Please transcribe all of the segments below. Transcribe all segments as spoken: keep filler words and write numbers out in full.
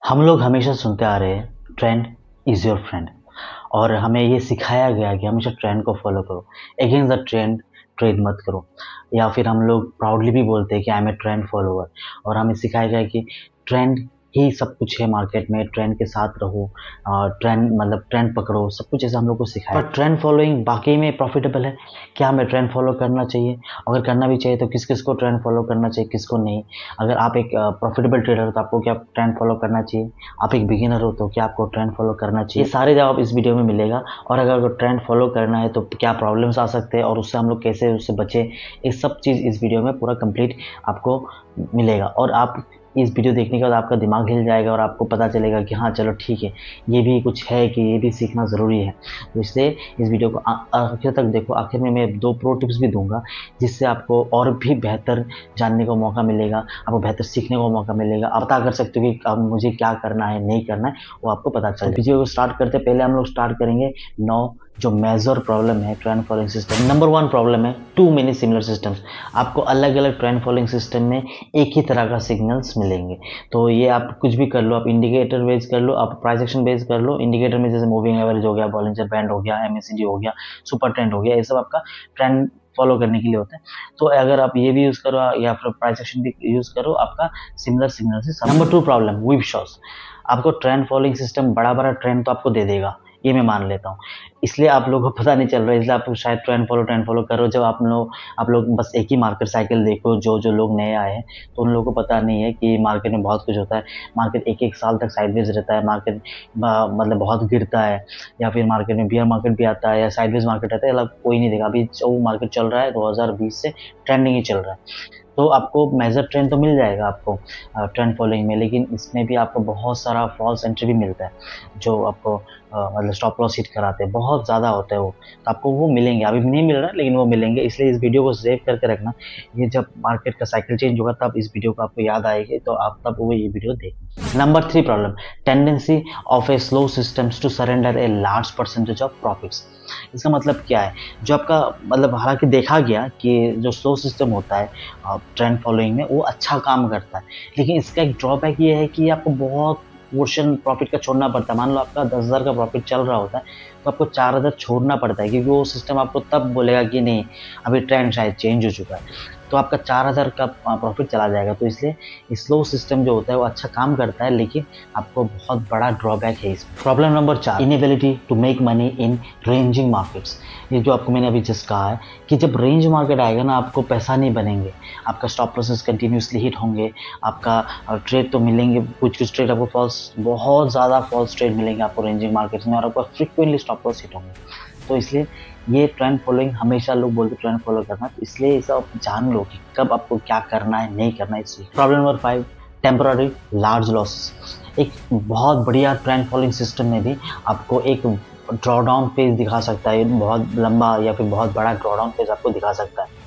हम लोग हमेशा सुनते आ रहे हैं ट्रेंड इज़ योर फ्रेंड। और हमें ये सिखाया गया है कि हमेशा ट्रेंड को फॉलो करो, अगेंस्ट द ट्रेंड ट्रेड मत करो। या फिर हम लोग प्राउडली भी बोलते हैं कि I am a trend follower. और हमें सिखाया गया है कि ट्रेंड ही सब कुछ है मार्केट में, ट्रेंड के साथ रहो, और ट्रेंड मतलब ट्रेंड पकड़ो, सब कुछ ऐसा हम लोग को सिखाया। पर ट्रेंड फॉलोइंग वाकई में प्रॉफिटेबल है? क्या हमें ट्रेंड फॉलो करना चाहिए? अगर करना भी चाहिए तो किस किस को ट्रेंड फॉलो करना चाहिए, किसको नहीं? अगर आप एक प्रॉफिटेबल ट्रेडर हो तो आपको क्या ट्रेंड फॉलो करना चाहिए? आप एक बिगिनर हो तो क्या आपको ट्रेंड फॉलो करना चाहिए? ये सारे जवाब इस वीडियो में मिलेगा। और अगर ट्रेंड फॉलो करना है तो क्या प्रॉब्लम्स आ सकते हैं और उससे हम लोग कैसे उससे बचें, ये सब चीज़ इस वीडियो में पूरा कंप्लीट आपको मिलेगा। और आप इस वीडियो देखने के बाद आपका दिमाग हिल जाएगा और आपको पता चलेगा कि हाँ चलो ठीक है, ये भी कुछ है, कि ये भी सीखना ज़रूरी है। तो इसलिए इस वीडियो को आखिर तक देखो। आखिर में मैं दो प्रो टिप्स भी दूंगा जिससे आपको और भी बेहतर जानने का मौका मिलेगा, आपको बेहतर सीखने का मौका मिलेगा। आप पता कर सकते हो कि अब मुझे क्या करना है, नहीं करना है, वो आपको पता चल। वीडियो को स्टार्ट करते पहले हम लोग स्टार्ट करेंगे नौ जो मेजर प्रॉब्लम है trend following system. Number one problem है टू मेनी सिमिलर सिस्टम्स। आपको अलग अलग ट्रेंड फॉलोइंग सिस्टम में एक ही तरह का सिग्नल्स मिलेंगे। तो ये आप कुछ भी कर लो, आप इंडिकेटर बेस कर लो, आप प्राइस एक्शन बेस कर लो। इंडिकेटर में जैसे मूविंग एवरेज हो गया, बॉलिंजर बैंड हो गया, एमएसीडी हो गया, सुपर ट्रेंड हो गया, ये सब आपका ट्रेंड फॉलो करने के लिए होता है। तो अगर आप ये भी यूज करो या फिर प्राइस एक्शन भी यूज करो, आपका सिमिलर सिग्नल से। Number two problem whipsaws. आपको ट्रेंड फॉलोइंग सिस्टम बड़ा बड़ा ट्रेंड तो आपको दे देगा, ये मैं मान लेता हूँ, इसलिए आप लोगों को पता नहीं चल रहा है, इसलिए आप शायद ट्रेंड फॉलो ट्रेंड फॉलो करो। जब आप लोग आप लोग बस एक ही मार्केट साइकिल देखो, जो जो लोग नए आए हैं तो उन लोगों को पता नहीं है कि मार्केट में बहुत कुछ होता है। मार्केट एक एक साल तक साइडवेज रहता है, मार्केट मतलब बहुत गिरता है, या फिर मार्केट में बियर मार्केट भी आता है या साइडवेज मार्केट आता है, मतलब कोई नहीं देखा। अभी जो मार्केट चल रहा है दो हज़ार बीस से ट्रेंडिंग ही चल रहा है। तो आपको मेजर ट्रेंड तो मिल जाएगा आपको ट्रेंड फॉलोइंग में, लेकिन इसमें भी आपको बहुत सारा फॉल्स एंट्री भी मिलता है, जो आपको मतलब स्टॉप लॉस हिट कराते हैं, बहुत ज़्यादा होता है वो। तो आपको वो मिलेंगे, अभी नहीं मिल रहा लेकिन वो मिलेंगे। इसलिए इस वीडियो को सेव करके रखना। ये जब मार्केट का साइकिल चेंज होगा तब इस वीडियो को आपको याद आएगी, तो आप तब वो ये वीडियो देखना। Number three problem, tendency of a slow systems to surrender a large percentage of profits. इसका मतलब क्या है? जो आपका मतलब हालांकि देखा गया कि जो स्लो सिस्टम होता है ट्रेंड फॉलोइंग में वो अच्छा काम करता है, लेकिन इसका एक ड्रॉबैक ये है कि आपको बहुत पोर्शन प्रॉफिट का छोड़ना पड़ता है। मान लो आपका दस हज़ार का प्रॉफिट चल रहा होता है तो आपको चार हज़ार छोड़ना पड़ता है, क्योंकि वो सिस्टम आपको तब बोलेगा कि नहीं अभी ट्रेंड शायद चेंज हो चुका है, तो आपका चार हज़ार का प्रॉफिट चला जाएगा। तो इसलिए स्लो सिस्टम जो होता है वो अच्छा काम करता है, लेकिन आपको बहुत बड़ा ड्रॉबैक है इसमें। प्रॉब्लम नंबर चार, inability to make money in ranging markets. ये जो आपको मैंने अभी जस्ट कहा है कि जब रेंज मार्केट आएगा ना, आपको पैसा नहीं बनेंगे, आपका स्टॉप लॉसेस कंटिन्यूसली हिट होंगे, आपका ट्रेड तो मिलेंगे, कुछ कुछ ट्रेड आपको फॉल्स, बहुत ज़्यादा फॉल्स ट्रेड मिलेंगे आपको रेंजिंग मार्केट्स में, और आपको फ्रिक्वेंटली स्टॉप लॉस हिट होंगे। तो इसलिए ये ट्रेंड फॉलोइंग हमेशा लोग बोलते ट्रेंड फॉलो करना, तो इसलिए ये सब जान लो कि कब आपको क्या करना है, नहीं करना है। इसलिए problem number five, temporary large losses. एक बहुत बढ़िया ट्रेंड फॉलोइंग सिस्टम में भी आपको एक ड्रॉडाउन फेज दिखा सकता है, बहुत लंबा या फिर बहुत बड़ा ड्रॉडाउन फेज आपको दिखा सकता है।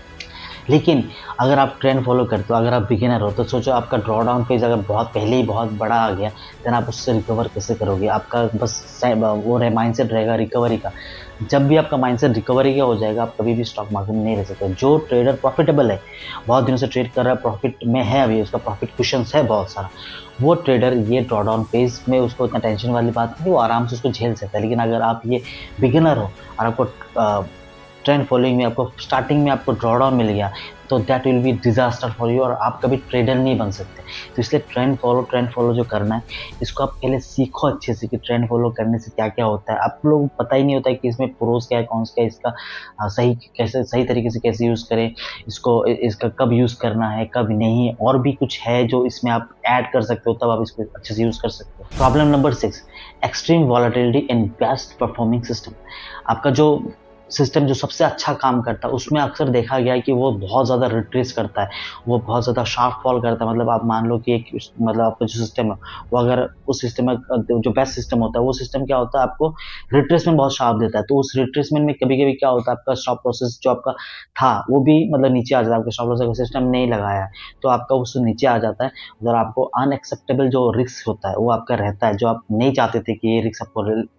लेकिन अगर आप ट्रेंड फॉलो करते हो, अगर आप बिगिनर हो, तो सोचो आपका ड्रॉडाउन फेज अगर बहुत पहले ही बहुत बड़ा आ गया, देन आप उससे रिकवर कैसे करोगे? आपका बस वो रहे माइंडसेट रहेगा रिकवरी का। जब भी आपका माइंडसेट रिकवरी का हो जाएगा, आप कभी भी स्टॉक मार्केट में नहीं रह सकते। जो ट्रेडर प्रॉफिटेबल है, बहुत दिनों से ट्रेड कर रहा है, प्रॉफिट में है, अभी उसका प्रॉफिट कुशंस है बहुत सारा, वो ट्रेडर ये ड्रॉडाउन फेज में उसको इतना टेंशन वाली बात नहीं, वो आराम से उसको झेल सकता है। लेकिन अगर आप ये बिगिनर हो और आपको ट्रेंड फॉलोइंग में आपको स्टार्टिंग में आपको ड्रॉडाउन मिल गया, तो that will be disaster for you, और आप कभी ट्रेडर नहीं बन सकते। तो इसलिए ट्रेंड फॉलो ट्रेंड फॉलो जो करना है, इसको आप पहले सीखो अच्छे से कि ट्रेंड फॉलो करने से क्या क्या होता है। आप लोग पता ही नहीं होता है कि इसमें प्रोज क्या है, कौन सा, इसका सही कैसे सही तरीके से कैसे यूज़ करें इसको, इसका कब यूज़ करना है कब नहीं, और भी कुछ है जो इसमें आप ऐड कर सकते हो, तब आप इसको अच्छे से यूज़ कर सकते हो। Problem number six, extreme volatility in best performing system. आपका जो सिस्टम जो सबसे अच्छा काम करता है, उसमें अक्सर देखा गया है कि वो बहुत ज़्यादा रिट्रेस करता है, वो बहुत ज़्यादा शार्प फॉल करता है। मतलब आप मान लो कि एक मतलब आपका जो सिस्टम है वो, अगर उस सिस्टम में जो बेस्ट सिस्टम होता है, वो सिस्टम क्या होता है, आपको रिट्रेसमेंट बहुत शार्प देता है। तो उस रिट्रेसमेंट में कभी कभी क्या होता है, आपका स्टॉप लॉसेस जो आपका था वो भी मतलब नीचे आ जाता है। आपका स्टॉप लॉस सिस्टम नहीं लगाया है तो आपका उससे नीचे आ जाता है, और आपको अनएक्सेप्टेबल जो रिस्क होता है वो आपका रहता है, जो आप नहीं चाहते थे कि ये रिस्क आपको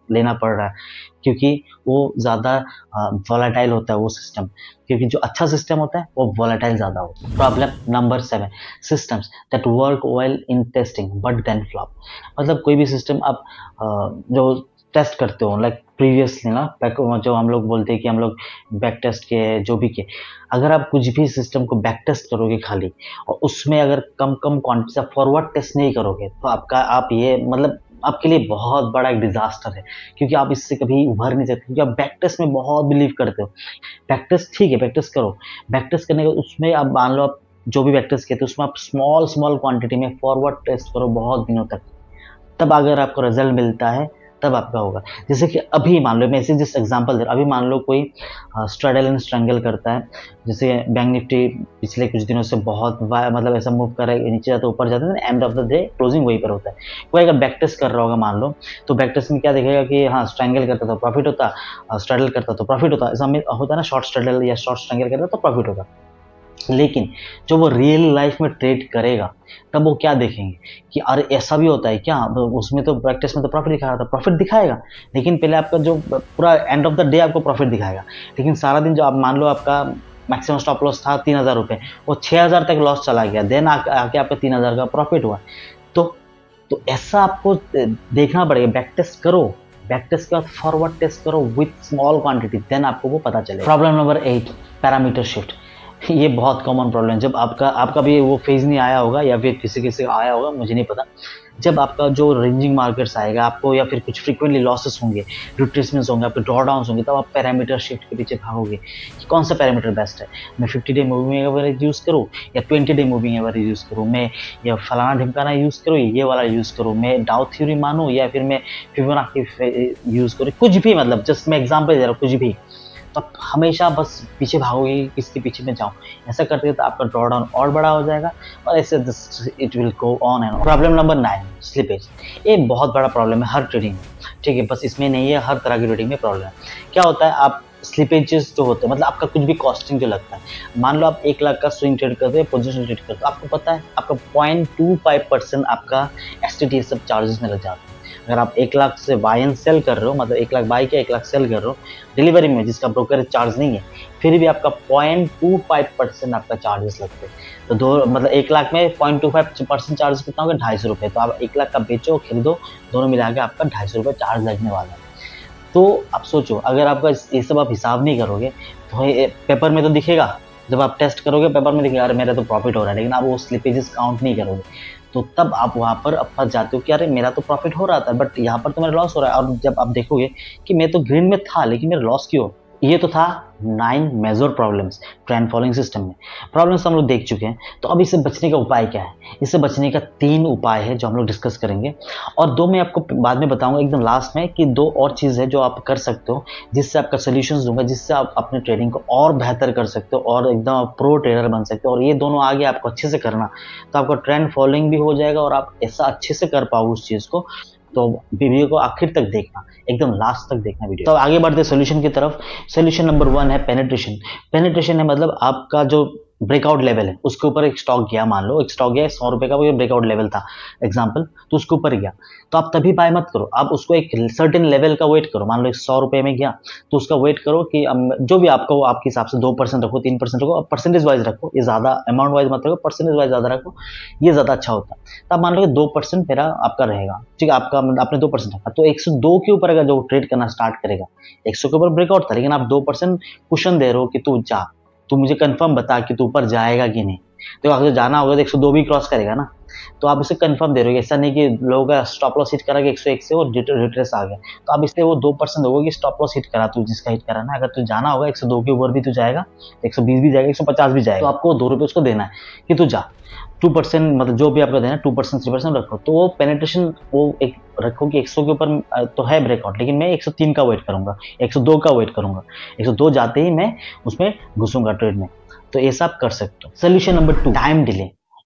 लेना पड़ रहा है, क्योंकि वो ज़्यादा वॉलेटाइल होता है वो सिस्टम, क्योंकि जो अच्छा सिस्टम होता है वो वॉलेटाइल ज़्यादा होता है। Problem number seven, systems that work well in testing but then flop. मतलब कोई भी सिस्टम आप अ, जो टेस्ट करते हो, लाइक प्रीवियसली ना, बैक जो हम लोग बोलते हैं कि हम लोग बैक टेस्ट के जो भी के, अगर आप कुछ भी सिस्टम को बैक टेस्ट करोगे खाली, और उसमें अगर कम कम क्वांटिटी से फॉरवर्ड टेस्ट नहीं करोगे, तो आपका आप ये मतलब आपके लिए बहुत बड़ा एक डिजास्टर है, क्योंकि आप इससे कभी उभर नहीं सकते, क्योंकि आप बैक टेस्ट में बहुत बिलीव करते हो। बैक टेस्ट ठीक है, बैक टेस्ट करो, बैक टेस्ट करने के उसमें आप मान लो आप जो भी बैक टेस्ट किए थे उसमें आप स्मॉल स्मॉल क्वांटिटी में फॉरवर्ड टेस्ट करो बहुत दिनों तक, तब अगर आपको रिजल्ट मिलता है तब आपका होगा। जैसे कि अभी मान लो, मैं इसे जिस एग्जांपल दे रहा हूँ, अभी मान लो कोई स्ट्रैडल एंड स्ट्रैंगल करता है, जैसे बैंक निफ्टी पिछले कुछ दिनों से बहुत मतलब ऐसा मूव कर रहा है, नीचे जाता है ऊपर जाता है, end of the day closing वहीं पर होता है। कोई अगर बैक टेस्ट कर रहा होगा मान लो, तो बैक टेस्ट में क्या देखेगा कि हाँ स्ट्रैंगल करता तो प्रॉफिट होता, स्ट्रैडल करता तो प्रॉफिट होता, ऐसा होता है ना, शॉर्ट स्ट्रैडल या शॉर्ट स्ट्रैंगल करता तो प्रॉफिट होता। लेकिन जो वो रियल लाइफ में ट्रेड करेगा तब वो क्या देखेंगे कि अरे ऐसा भी होता है क्या, तो उसमें तो प्रैक्टिस में तो प्रॉफिट दिखा रहा था, प्रॉफिट दिखाएगा, लेकिन पहले आपका जो पूरा एंड ऑफ द डे आपको प्रॉफिट दिखाएगा, लेकिन सारा दिन जो आप मान लो आपका मैक्सिमम स्टॉप लॉस था तीन हज़ार रुपये, वो छः हज़ार तक लॉस चला गया, देन आके आके आपका तीन हज़ार का प्रॉफिट हुआ। तो तो ऐसा आपको देखना पड़ेगा, बैक टेस्ट करो, बैक टेस्ट के बाद फॉरवर्ड टेस्ट करो विथ स्मॉल क्वांटिटी, देन आपको वो पता चलेगा। Problem number eight, parameter shift. ये बहुत कॉमन प्रॉब्लम है, जब आपका आपका भी वो फेज नहीं आया होगा या फिर किसी किसी का आया होगा, मुझे नहीं पता। जब आपका जो रेंजिंग मार्केट्स आएगा आपको, या फिर कुछ फ्रीक्वेंटली लॉसेस होंगे, रिट्रेसमेंट्स होंगे, आपके ड्रॉडाउन्स होंगे, तब आप पैरामीटर शिफ्ट के पीछे भागोगे कि कौन सा पैरामीटर बेस्ट है, मैं fifty day moving average use करूँ या twenty day moving average use करूँ, मैं या फलाना ढिमकाना यूज़ करूँ, ये वाला यूज़ करूँ, मैं डाउ थ्योरी मानूँ या फिर मैं फिबोनाची यूज़ करूँ, कुछ भी, मतलब जस्ट मैं एग्जाम्पल दे रहा हूँ, कुछ भी। तो आप हमेशा बस पीछे भागोगे, किसके पीछे में जाऊँ, ऐसा करते तो आपका ड्रॉ डाउन और बड़ा हो जाएगा, और ऐसे it will go on and on. Problem number nine, slippage. ये बहुत बड़ा प्रॉब्लम है हर ट्रेडिंग में, ठीक है, बस इसमें नहीं है, हर तरह की ट्रेडिंग में प्रॉब्लम है। क्या होता है, आप स्लिपेजेस जो होते हैं, मतलब आपका कुछ भी कॉस्टिंग जो लगता है, मान लो आप एक लाख का स्विंग ट्रेड करते हैं, पोजिशन ट्रेड करते हो, आपको पता है आपका पॉइंट टू फाइव परसेंट आपका एस टी टी सब चार्जेस में लग जाता है। अगर आप एक लाख से बाय एंड सेल कर रहे हो, मतलब एक लाख बाई किया एक लाख सेल कर रहे हो डिलीवरी में, जिसका ब्रोकर चार्ज नहीं है, फिर भी आपका पॉइंट टू फाइव परसेंट आपका चार्जेस लगते हैं। तो दो मतलब एक लाख में point two five percent charge कितना होगा, ढाई सौ रुपये। तो आप एक लाख का बेचो खरीदो, दोनों मिला के आपका ढाई सौ रुपये चार्ज लगने वाला है। तो आप सोचो, अगर आपका ये सब आप हिसाब नहीं करोगे तो पेपर में तो दिखेगा, जब आप टेस्ट करोगे पेपर में दिखेगा अरे मेरा तो प्रॉफिट हो रहा है, लेकिन आप वो स्लिपेजेस काउंट नहीं करोगे, तो तब आप वहाँ पर फंस जाते हो कि अरे मेरा तो प्रॉफिट हो रहा था बट यहाँ पर तो मेरा लॉस हो रहा है। और जब आप देखोगे कि मैं तो ग्रीन में था लेकिन मेरा लॉस क्यों। ये तो था nine major problems trend following system में। प्रॉब्लम्स हम लोग देख चुके हैं, तो अब इससे बचने का उपाय क्या है। इससे बचने का तीन उपाय है जो हम लोग डिस्कस करेंगे, और दो मैं आपको बाद में बताऊंगा एकदम लास्ट में कि दो और चीज़ है जो आप कर सकते हो, जिससे आपका सोल्यूशंस दूंगा, जिससे आप अपने ट्रेडिंग को और बेहतर कर सकते हो और एकदम प्रो ट्रेडर बन सकते हो। और ये दोनों आगे आपको अच्छे से करना, तो आपका ट्रेंड फॉलोइंग भी हो जाएगा और आप ऐसा अच्छे से कर पाओ उस चीज़ को। तो वीडियो को आखिर तक देखना, एकदम लास्ट तक देखना वीडियो। तो आगे बढ़ते सोल्यूशन की तरफ। सोल्यूशन नंबर वन है पेनिट्रेशन। पेनिट्रेशन है मतलब आपका जो ब्रेकआउट लेवल है उसके ऊपर एक स्टॉक गया, मान लो एक स्टॉक गया सौ रुपए का, वो ब्रेकआउट लेवल था एग्जांपल, तो उसके ऊपर गया, तो आप तभी बाय मत करो, आप उसको एक सर्टेन लेवल का वेट करो। मान लो एक सौ रुपए में गया तो उसका वेट करो कि जो भी आपको आपके हिसाब से दो परसेंट रखो, तीन परसेंट रखो, परसेंटेज वाइज रखो, ये ज्यादा अमाउंट वाइज मत रखो, परसेंटेज वाइज ज्यादा रखो, ये ज्यादा अच्छा होता है। तो आप मान लो कि दो परसेंट मेरा आपका रहेगा, ठीक है, आपका आपने दो परसेंट रखा, तो एक सौ दो के ऊपर अगर जो ट्रेड करना स्टार्ट करेगा, एक सौ के ऊपर ब्रेकआउट था लेकिन आप दो परसेंट कुशन दे रहे हो कि तू जा, तू मुझे कंफर्म बता कि तू ऊपर जाएगा कि नहीं। तो अगर जाना होगा तो एक सौ दो भी क्रॉस करेगा ना, तो आप उसे कंफर्म दे रहे हो। ऐसा नहीं कि लोगों का स्टॉप लॉस हिट करा कि एक सौ एक से वो रिट्रेस आ गया, तो अब इसलिए वो दो परसेंट होगा कि स्टॉप लॉस हिट करा तू, जिसका हिट करा ना, अगर तू जाना होगा एक सौ दो के ऊपर भी तू जाएगा, एक सौ बीस भी जाएगा, एक सौ पचास भी जाएगा, तो आपको दो रुपये उसको देना है कि तू जा। टू परसेंट मतलब जो भी आपका देना टू परसेंट थ्री परसेंट रखो, तो वो पेनिट्रेशन वो एक रखो कि एक सौ के ऊपर तो है ब्रेकआउट, लेकिन मैं एक सौ तीन का वेट करूंगा, एक सौ दो का वेट करूंगा, एक सौ दो जाते ही मैं उसमें घुसूंगा ट्रेड में। तो ऐसा आप कर सकते हो। Solution number two, time delay.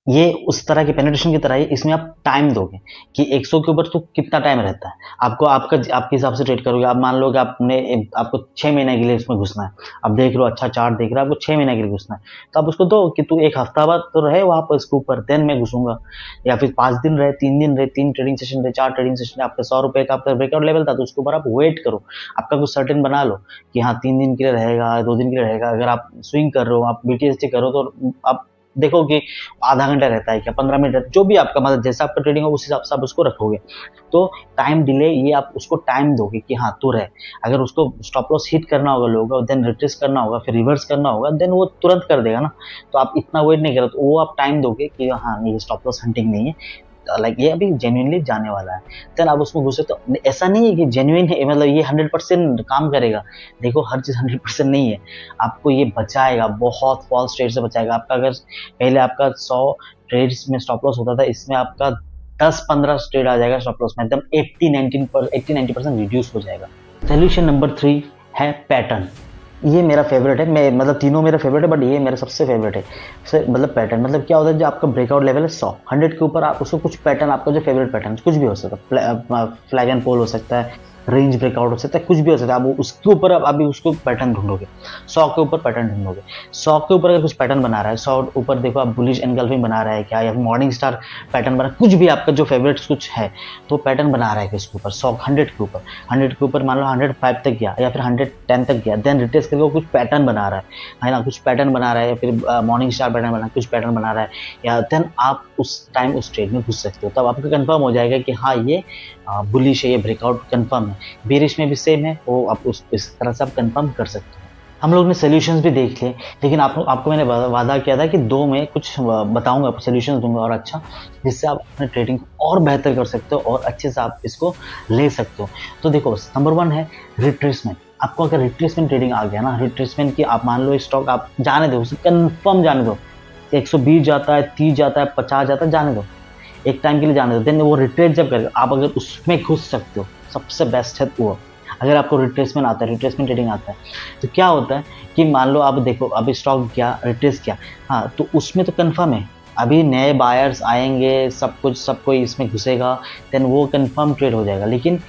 ये उस तरह के पेनिट्रेशन की तरह है, इसमें आप टाइम दोगे कि सौ के ऊपर तो कितना टाइम रहता है आपको, आपका आपके हिसाब से ट्रेड करोगे। आप मान लो कि आपने आपको छः महीने के लिए इसमें घुसना है, अब देख लो अच्छा चार्ट देख रहा है, आपको छः महीने के लिए घुसना है, तो आप उसको दो कि तू एक हफ्ता बाद तो रहे वहाँ पर इसके ऊपर, देन मैं घुसूंगा। या फिर पाँच दिन रहे, तीन दिन रहे, तीन ट्रेडिंग सेशन रहे, चार ट्रेडिंग सेशन, आपका सौ रुपये का आपका ब्रेकआउट लेवल था, तो उसके ऊपर आप वेट करो, आपका कुछ सर्टेन बना लो कि हाँ तीन दिन के लिए रहेगा, दो दिन के लिए रहेगा। अगर आप स्विंग कर रहे हो, आप बीटीएसटी कर रहे हो, तो आप देखो कि आधा घंटा रहता है क्या, पंद्रह मिनट रहता है, जो भी आपका मतलब जैसा आपका ट्रेडिंग हो उस हिसाब से आप उसको रखोगे। तो टाइम डिले, ये आप उसको टाइम दोगे कि हाँ तू रहे, अगर उसको स्टॉप लॉस हिट करना होगा लोगों, देन रिट्रेस करना होगा, फिर रिवर्स करना होगा, देन वो तुरंत कर देगा ना। तो आप इतना वेट नहीं करो, तो वो आप टाइम दोगे कि हाँ ये स्टॉप लॉस हंटिंग नहीं है, लाइक ये अभी जेन्युइनली जाने वाला है, देन आप उसमें घुसे। तो ऐसा नहीं है कि जेन्युइन है, मतलब ये हंड्रेड परसेंट काम करेगा। देखो हर चीज़ हंड्रेड परसेंट नहीं है, आपको ये बचाएगा, बहुत फॉल्स ट्रेड से बचाएगा। आपका अगर पहले आपका सौ ट्रेड्स में स्टॉप लॉस होता था, इसमें आपका दस पंद्रह ट्रेड आ जाएगा स्टॉप लॉस में, एकदम एट्टी नाइनटीन पर एट्टी नाइन्टी परसेंट रिड्यूस हो जाएगा। सोल्यूशन नंबर थ्री है पैटर्न। ये मेरा फेवरेट है, मैं मतलब तीनों मेरा फेवरेट है, बट ये मेरा सबसे फेवरेट है। से मतलब पैटर्न मतलब क्या होता है, जो आपका ब्रेकआउट लेवल है सौ हंड्रेड के ऊपर, आप उसको कुछ पैटर्न, आपका जो फेवरेट पैटर्न कुछ भी हो सकता है, फ्लैग एंड पोल हो सकता है, रेंज ब्रेकआउट हो सकता है, कुछ भी हो सकता है, आप उसके ऊपर अब अभी उसको पैटर्न ढूंढोगे, सौ के ऊपर पैटर्न ढूंढोगे। सौ के ऊपर अगर कुछ पैटर्न बना रहा है, सौ ऊपर देखो आप बुलिश एनगल्फिंग बना रहा है क्या, या फिर मॉर्निंग स्टार पैटर्न बना, कुछ भी आपका जो फेवरेट कुछ है तो पैटर्न बना रहा है इसके ऊपर, सौ हंड्रेड के ऊपर, हंड्रेड के ऊपर मान लो हंड्रेड फाइव तक गया या फिर हंड्रेड टेन तक गया, देन रिटेस्ट करके वो कुछ पैटर्न बना रहा है है ना, कुछ पैटर्न बना रहा है, या फिर मॉर्निंग स्टार पैटर्न बना कुछ पैटर्न बना रहा है, या देन आप उस टाइम उस ट्रेड में घुस सकते हो। तब आपको कंफर्म हो जाएगा कि हाँ ये बुलिश है, ये ब्रेकआउट कंफर्म है। बेरिश में भी सेम है, वो आप उस इस तरह से आप कंफर्म कर सकते हो। हम लोग ने सोल्यूशंस भी देख लिए, लेकिन आप, आपको मैंने वादा किया था कि दो में कुछ बताऊंगा, सोल्यूशंस दूंगा और अच्छा, जिससे आप अपने ट्रेडिंग को और बेहतर कर सकते हो और अच्छे से आप इसको ले सकते हो। तो देखो नंबर वन है रिट्रेसमेंट। आपको अगर रिट्रेसमेंट ट्रेडिंग आ गया ना, रिट्रेसमेंट की आप मान लो स्टॉक आप जाने दो, कंफर्म जाने दो, एक सौ बीस जाता है, तीस जाता है, पचास जाता है, जाने दो, एक टाइम के लिए जाने दो, देन वो रिट्रेस जब करेगा आप अगर उसमें घुस सकते हो, सबसे बेस्ट है वो। अगर आपको रिट्रेसमेंट आता है, रिट्रेसमेंट ट्रेडिंग आता है, तो क्या होता है कि मान लो आप देखो अभी स्टॉक क्या रिट्रेस किया, हाँ तो उसमें तो कंफर्म है अभी नए बायर्स आएंगे, सब कुछ सब कोई इसमें घुसेगा, देन वो कंफर्म ट्रेड हो जाएगा। लेकिन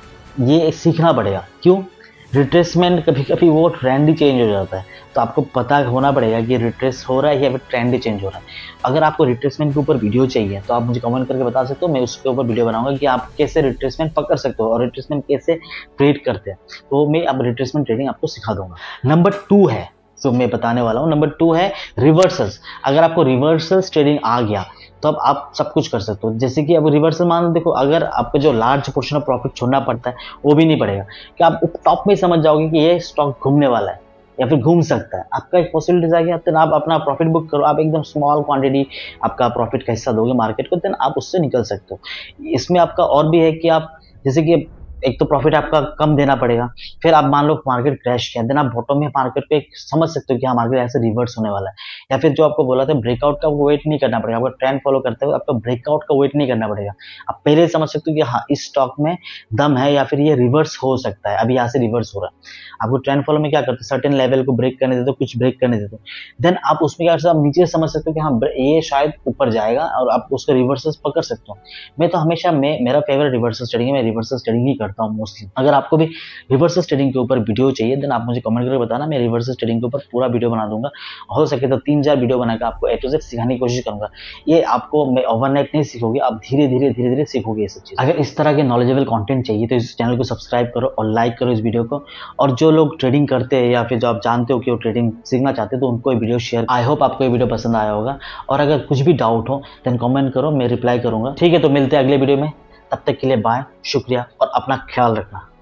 ये सीखना पड़ेगा, क्यों, रिट्रेसमेंट कभी कभी वो ट्रेंड ही चेंज हो जाता है, तो आपको पता होना पड़ेगा कि रिट्रेस हो रहा है या फिर ट्रेंड ही चेंज हो रहा है। अगर आपको रिट्रेसमेंट के ऊपर वीडियो चाहिए तो आप मुझे कमेंट करके बता सकते हो, मैं उसके ऊपर वीडियो बनाऊंगा कि आप कैसे रिट्रेसमेंट पकड़ सकते हो और रिट्रेसमेंट कैसे ट्रेड करते हैं, तो मैं अब रिट्रेसमेंट ट्रेडिंग आपको सिखा दूंगा। नंबर टू है, तो मैं बताने वाला हूँ, नंबर टू है रिवर्सल्स। अगर आपको रिवर्सल्स ट्रेडिंग आ गया तो अब आप सब कुछ कर सकते हो। जैसे कि अब रिवर्सल मान लो, देखो अगर आपको जो लार्ज पोर्शन ऑफ प्रॉफिट छोड़ना पड़ता है वो भी नहीं पड़ेगा, कि आप टॉप में समझ जाओगे कि ये स्टॉक घूमने वाला है या फिर घूम सकता है, आपका एक पॉसिबिलिटीज आ गया, तो आप अपना प्रॉफिट बुक करो, आप एकदम स्मॉल क्वांटिटी आपका प्रॉफिट का हिस्सा दोगे मार्केट को, देन आप उससे निकल सकते हो। इसमें आपका और भी है कि आप जैसे कि एक तो प्रॉफिट आपका कम देना पड़ेगा, फिर आप मान लो मार्केट क्रैश किया, देन आप बॉटम में मार्केट पे समझ सकते हो कि हाँ मार्केट ऐसे रिवर्स होने वाला है, या फिर जो आपको बोला था ब्रेकआउट का वो वेट नहीं करना पड़ेगा, आपको ट्रेंड फॉलो करते हुए आपको ब्रेकआउट का वेट नहीं करना पड़ेगा, आप पहले समझ सकते हो कि हाँ इस स्टॉक में दम है या फिर ये रिवर्स हो सकता है, अभी यहाँ से रिवर्स हो रहा है। आपको ट्रेंड फॉलो में क्या करते हैं, सर्टेन लेवल को ब्रेक करने देते हो, कुछ ब्रेक करने देते हो, देन आप उसमें क्या आप नीचे समझ सकते हो कि हाँ ये शायद ऊपर जाएगा और आप उसको रिवर्सेस पकड़ सकते हो। मैं तो हमेशा मैं मेरा फेवरेट रिवर्सल ट्रेडिंग है, मैं रिवर्सल ट्रेडिंग ही करता हूँ मोस्टली। अगर आपको भी रिवर्सल ट्रेडिंग के ऊपर वीडियो चाहिए देन आप मुझे कमेंट करके बताना, मैं रिवर्सल ट्रेडिंग के ऊपर पूरा वीडियो बना दूंगा, हो सके तो तीन चार वीडियो बनाकर आपको ए टू जेड सिखाने की कोशिश करूंगा। ये आपको मैं ओवरनाइट नहीं सीखोगे, आप धीरे धीरे धीरे धीरे सीखोगे ये सब चीज। अगर इस तरह के नॉलेजेबल कंटेंट चाहिए तो इस चैनल को सब्सक्राइब करो और लाइक करो इस वीडियो को, और जो लोग ट्रेडिंग करते हैं या फिर जो आप जानते हो कि वो ट्रेडिंग सीखना चाहते हैं तो उनको ये वीडियो शेयर। आई होप आपको ये वीडियो पसंद आया होगा, और अगर कुछ भी डाउट हो देन कमेंट करो, मैं रिप्लाई करूंगा। ठीक है, तो मिलते हैं अगले वीडियो में, तब तक के लिए बाय, शुक्रिया और अपना ख्याल रखना।